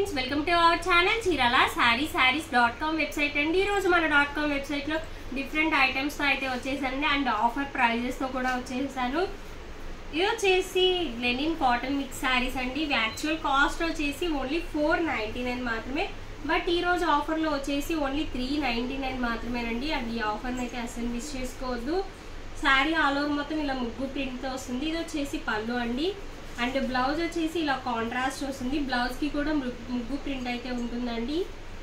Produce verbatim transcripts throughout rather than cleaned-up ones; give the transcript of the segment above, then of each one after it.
Friends, welcome to our channel Chirala sari saris dot com website అండి. ఈరోజు మన డాట్ కామ్ వెబ్సైట్లో డిఫరెంట్ ఐటమ్స్తో అయితే వచ్చేసానండి అండ్ ఆఫర్ ప్రైజెస్తో కూడా వచ్చేసాను. ఇది వచ్చేసి లెనిన్ కాటన్ మిక్స్ శారీస్ అండి. ఇవి యాక్చువల్ కాస్ట్ వచ్చేసి ఓన్లీ ఫోర్ నైంటీ నైన్ మాత్రమే, బట్ ఈరోజు ఆఫర్లో వచ్చేసి ఓన్లీ త్రీ నైంటీ నైన్ మాత్రమేనండి. అండ్ ఈ ఆఫర్ని అయితే అసలు మిస్ చేసుకోవద్దు. శారీ ఆల్ ఓవర్ మొత్తం ఇలా ముగ్గు ప్రింట్తో వస్తుంది. ఇది వచ్చేసి పళ్ళు అండి అండ్ బ్లౌజ్ వచ్చేసి ఇలా కాంట్రాస్ట్ వస్తుంది. బ్లౌజ్కి కూడా ముగ్గు ప్రింట్ అయితే ఉంటుందండి.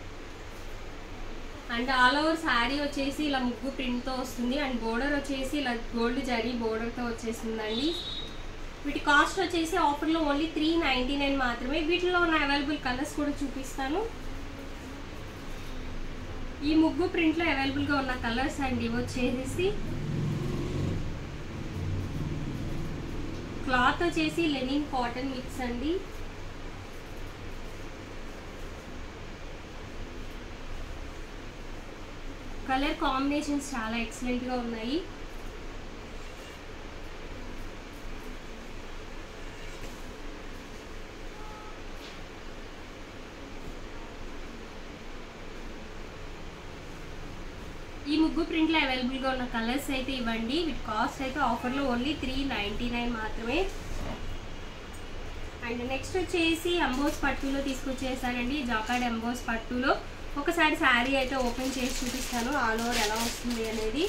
అండ్ ఆల్ ఓవర్ శారీ వచ్చేసి ఇలా ముగ్గు ప్రింట్తో వస్తుంది అండ్ బోర్డర్ వచ్చేసి ఇలా గోల్డ్ జరీ బోర్డర్తో వచ్చేసిందండి. వీటి కాస్ట్ వచ్చేసి ఆఫర్లో ఓన్లీ త్రీ నైంటీ నైన్ మాత్రమే. వీటిలో ఉన్న అవైలబుల్ కలర్స్ కూడా చూపిస్తాను. ఈ ముగ్గు ప్రింట్లో అవైలబుల్గా ఉన్న కలర్స్ అండి ఇవి వచ్చేసి క్లాత్ వచ్చేసి లెనిన్ కాటన్ మిక్స్ అండి. కలర్ కాంబినేషన్స్ చాలా ఎక్సలెంట్ గా ఉన్నాయి. ఈ ముగ్గు ప్రింట్లో అవైలబుల్గా ఉన్న కలర్స్ అయితే ఇవ్వండి. వీటి కాస్ట్ అయితే ఆఫర్లో ఓన్లీ త్రీ నైంటీ నైన్ మాత్రమే. అండ్ నెక్స్ట్ వచ్చేసి ఎంబోస్ పట్టులో తీసుకొచ్చేసానండి. జాకార్డ్ ఎంబోస్ పట్టులో ఒకసారి శారీ అయితే ఓపెన్ చేసి చూపిస్తాను ఆల్ ఓవర్ ఎలా వస్తుంది అనేది.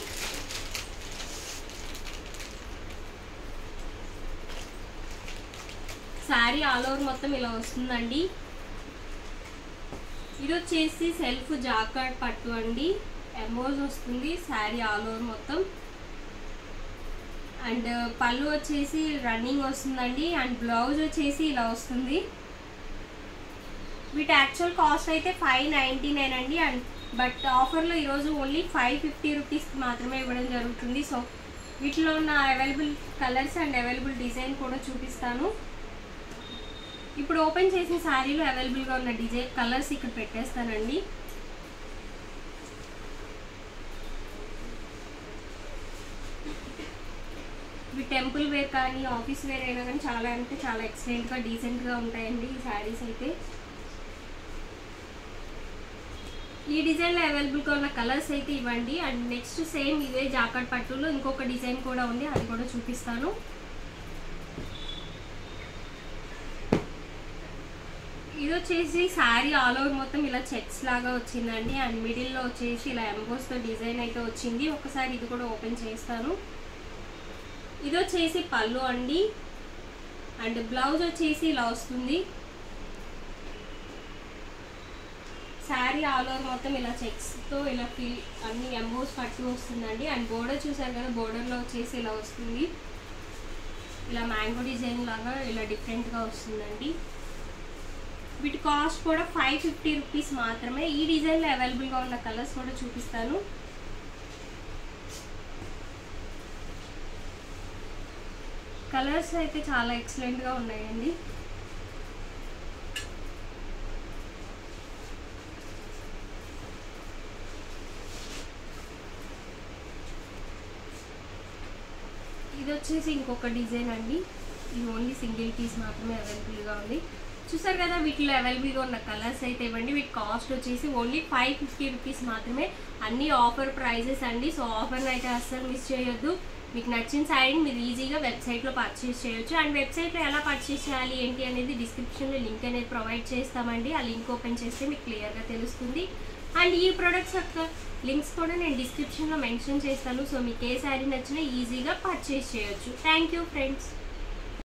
శారీ ఆల్ ఓవర్ మొత్తం ఇలా వస్తుందండి. ఇది వచ్చేసి సెల్ఫ్ జాకార్డ్ పట్టు అండి. ఎంబోస్ వస్తుంది శారీ ఆల్ ఓవర్ మొత్తం. అండ్ పళ్ళు వచ్చేసి రన్నింగ్ వస్తుందండి అండ్ బ్లౌజ్ వచ్చేసి ఇలా వస్తుంది. వీటి యాక్చువల్ కాస్ట్ అయితే ఫైవ్ నైంటీ నైన్ అండి అండ్ బట్ ఆఫర్లో ఈరోజు ఓన్లీ ఫైవ్ ఫిఫ్టీ రూపీస్ మాత్రమే ఇవ్వడం జరుగుతుంది. సో వీటిలో ఉన్న available colours and available design కూడా చూపిస్తాను. ఇప్పుడు ఓపెన్ చేసిన శారీలో అవైలబుల్గా ఉన్న డిజైన్ కలర్స్ ఇక్కడ పెట్టేస్తానండి. ఇవి టెంపుల్ వేర్ కానీ ఆఫీస్ వేర్ అయినా కానీ చాలా అంటే చాలా ఎక్సలెంట్గా డీసెంట్గా ఉంటాయండి ఈ శారీస్ అయితే. ఈ డిజైన్లో అవైలబుల్గా ఉన్న కలర్స్ అయితే ఇవ్వండి. అండ్ నెక్స్ట్ సేమ్ ఇవే జాకార్డ్ పట్టులో ఇంకొక డిజైన్ కూడా ఉంది, అది కూడా చూపిస్తాను. ఇది వచ్చేసి శారీ ఆల్ ఓవర్ మొత్తం ఇలా చెక్స్ లాగా వచ్చిందండి అండ్ మిడిల్లో వచ్చేసి ఇలా ఎంబోస్తో డిజైన్ అయితే వచ్చింది. ఒకసారి ఇది కూడా ఓపెన్ చేస్తాను. ఇది వచ్చేసి పళ్ళు అండి అండ్ బ్లౌజ్ వచ్చేసి ఇలా వస్తుంది. శారీ ఆల్ ఓవర్ మొత్తం ఇలా చెక్స్తో ఇలా ఫిల్ అన్ని ఎంబోస్ పట్టు వస్తుందండి. అండ్ బోర్డర్ చూసారు కదా, బోర్డర్లో వచ్చేసి ఇలా వస్తుంది. ఇలా మ్యాంగో డిజైన్ లాగా ఇలా డిఫరెంట్గా వస్తుందండి. వీటి కాస్ట్ కూడా ఫైవ్ ఫిఫ్టీ రూపీస్ మాత్రమే. ఈ డిజైన్లో అవైలబుల్గా ఉన్న కలర్స్ కూడా చూపిస్తాను. కలర్స్ అయితే చాలా ఎక్సలెంట్గా ఉన్నాయండి. ఇది వచ్చేసి ఇంకొక డిజైన్ అండి. ఇది ఓన్లీ సింగిల్ పీస్ మాత్రమే అవైలబుల్గా ఉంది. చూసారు కదా, వీటిలో అవైలబుల్గా ఉన్న కలర్స్ అయితే ఇవ్వండి. వీటి కాస్ట్ వచ్చేసి ఓన్లీ ఫైవ్ ఫిఫ్టీ రూపీస్ మాత్రమే. అన్ని ఆఫర్ ప్రైజెస్ అండి. సో ఆఫర్ని అయితే అస్సలు మిస్ చేయొద్దు. మీకు నచ్చిన శారీని మీరు ఈజీగా వెబ్సైట్లో పర్చేస్ చేయొచ్చు. అండ్ వెబ్సైట్లో ఎలా పర్చేస్ చేయాలి ఏంటి అనేది డిస్క్రిప్షన్లో లింక్ అనేది ప్రొవైడ్ చేస్తామండి. ఆ లింక్ ఓపెన్ చేస్తే మీకు క్లియర్గా తెలుస్తుంది. అండ్ ఈ ప్రొడక్ట్స్ యొక్క లింక్స్ కూడా నేను డిస్క్రిప్షన్లో మెన్షన్ చేస్తాను. సో మీకు ఏ శారీ నచ్చినా ఈజీగా పర్చేస్ చేయొచ్చు. Thank you friends.